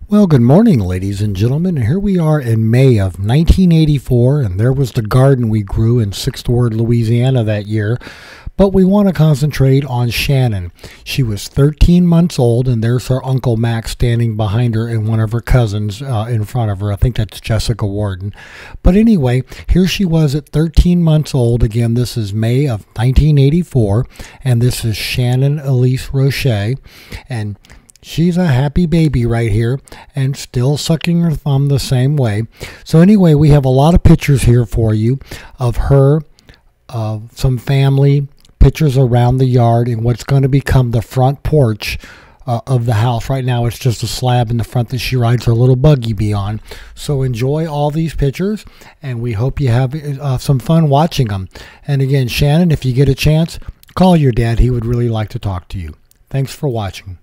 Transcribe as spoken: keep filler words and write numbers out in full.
Well, good morning, ladies and gentlemen. Here we are in May of nineteen eighty-four, and there was the garden we grew in Sixth Ward, Louisiana that year. But we want to concentrate on Shannon. She was thirteen months old, and there's her Uncle Max standing behind her and one of her cousins uh, in front of her. I think that's Jessica Warden. But anyway, here she was at thirteen months old. Again, this is May of nineteen eighty-four, and this is Shannon Elise Rosche. And she's a happy baby right here and still sucking her thumb the same way. So anyway, we have a lot of pictures here for you of her, of some family, pictures around the yard, and what's going to become the front porch uh, of the house. Right now it's just a slab in the front that she rides her little buggy bee on. So enjoy all these pictures, and we hope you have uh, some fun watching them. And again, Shannon, if you get a chance, call your dad. He would really like to talk to you. Thanks for watching.